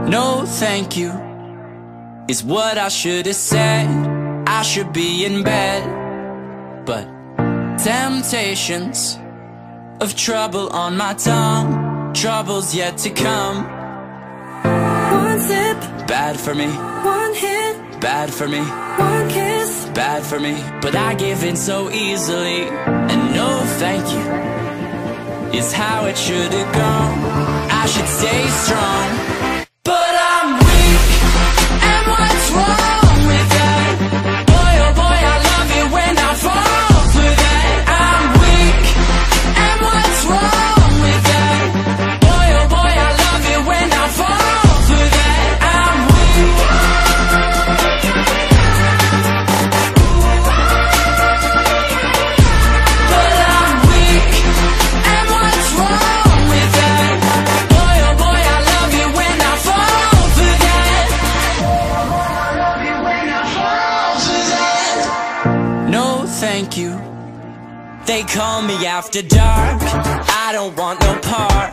No thank you is what I should have said. I should be in bed, but temptations of trouble on my tongue, trouble's yet to come. One sip, bad for me. One hit, bad for me. One kiss, bad for me. But I give in so easily, and no thank you is how it should have gone. I should stay strong, but I'm weak, and what's wrong with that? Boy, oh boy, I love it when I fall for that. I'm weak, and what's wrong with that? Boy, oh boy, I love it when I fall for that. I'm weak. But I'm weak, and what's wrong with that? Boy, oh boy, I love it when I fall for that. No thank you. They call me after dark, I don't want no part.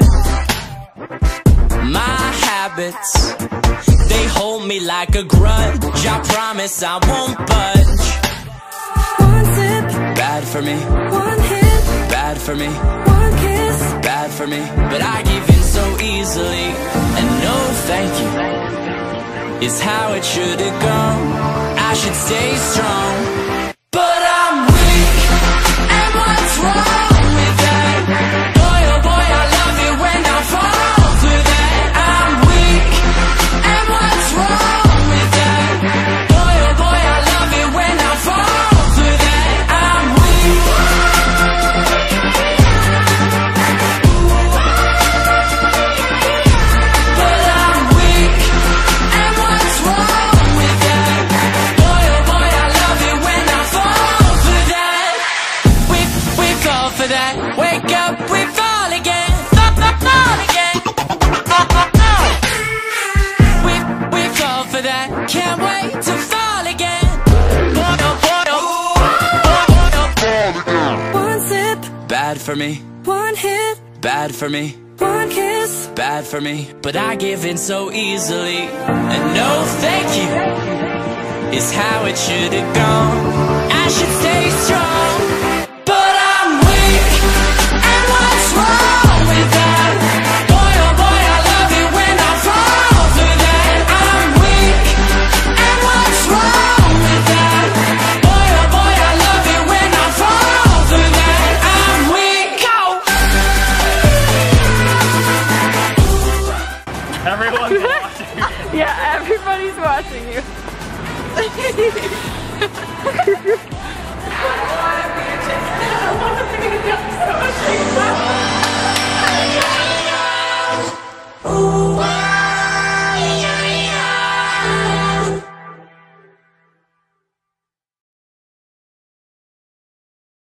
My habits, they hold me like a grudge. I promise I won't budge. one sip, Bad for me, one hit, bad for me, one kiss, bad for me. But I give in so easily, and no thank you is how it should have gone. I should stay strong, but I'm weak, and what's wrong with that? Boy, oh boy, I love it when I fall for that. I'm weak, and what's wrong with that? Boy, oh boy, I love it when I fall for that. I'm weak. But I'm weak, and what's wrong with that? Boy, oh boy, I love it when I fall for that. We fall for that. Wake up, we fall again. Fall again. We fall for that. Can't wait to fall again. one sip, Bad for me, one hit, bad for me, one kiss, bad for me. But I give in so easily, and no thank you is how it should have gone. I should stay strong, but I'm weak, and what's wrong with that? Boy, oh boy, I love it when I fall for that. I'm weak, and what's wrong with that? Boy, oh boy, I love it when I fall for that. I'm weak. Everyone's watching. Yeah, everybody's watching you.